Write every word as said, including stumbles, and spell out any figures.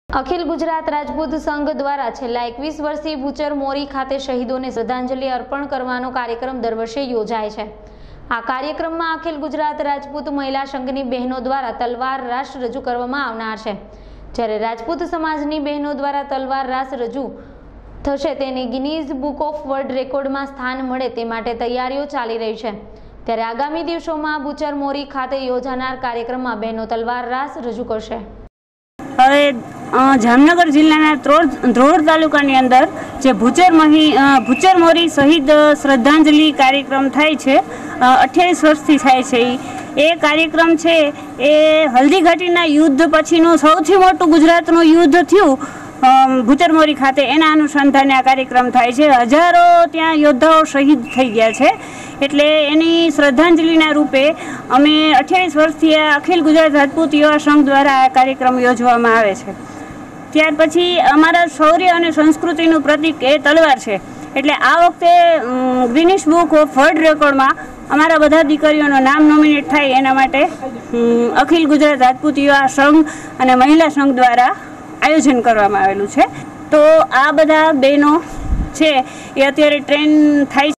અખિલ ગુજરાત રાજપૂત સંઘ દ્વારા છેલ્લા એકવીસ વર્ષથી ભૂચર મોરી ખાતે શહીદોને શ્રદ્ધાંજલિ અર્પણ કરવાનો કાર્યક્રમ દર વર્ષે યોજાય છે। આ કાર્યક્રમમાં અખિલ ગુજરાત રાજપૂત મહિલા સંઘની બહેનો દ્વારા તલવાર રાસ રજૂ કરવામાં આવનાર છે, જ્યારે રાજપૂત સમાજની બહેનો દ્વારા તલવાર રાસ રજૂ થશે તેને ગિનીઝ બુક ઓફ વર્લ્ડ રેકોર્ડમાં સ્થાન મળે તે માટે તૈયારીઓ ચાલી રહી છે। ત્યારે આગામી દિવસોમાં ભૂચર મોરી ખાતે યોજાનાર કાર્યક્રમમાં બહેનો તલવાર રાસ રજૂ કરશે। હવે જામનગર જિલ્લાના ધ્રોળ તાલુકાની અંદર જે ભૂચર મહી ભૂચર મોરી શહીદ શ્રદ્ધાંજલિ કાર્યક્રમ થાય છે, અઠ્યાવીસ વર્ષથી થાય છે। એ કાર્યક્રમ છે એ હલ્દીઘાટીના યુદ્ધ પછીનું સૌથી મોટું ગુજરાતનું યુદ્ધ થયું ભૂચર મોરી ખાતે, એના અનુસંધાને આ કાર્યક્રમ થાય છે। હજારો ત્યાં યોદ્ધાઓ શહીદ થઈ ગયા છે, એટલે એની શ્રદ્ધાંજલિના રૂપે અમે અઠ્યાવીસ વર્ષથી અખિલ ગુજરાત રાજપૂત યુવા સંઘ દ્વારા આ કાર્યક્રમ યોજવામાં આવે છે। ત્યાર પછી અમારા શૌર્ય અને સંસ્કૃતિનું પ્રતીક એ તલવાર છે, એટલે આ વખતે ગિનીસ બુક ઓફ વર્લ્ડ રેકોર્ડમાં અમારા બધા દીકરીઓનું નામ નોમિનેટ થાય એના માટે અખિલ ગુજરાત રાજપૂત યુવા સંઘ અને મહિલા સંઘ દ્વારા આયોજન કરવામાં આવેલું છે। તો આ બધા બહેનો છે એ અત્યારે ટ્રેન થાય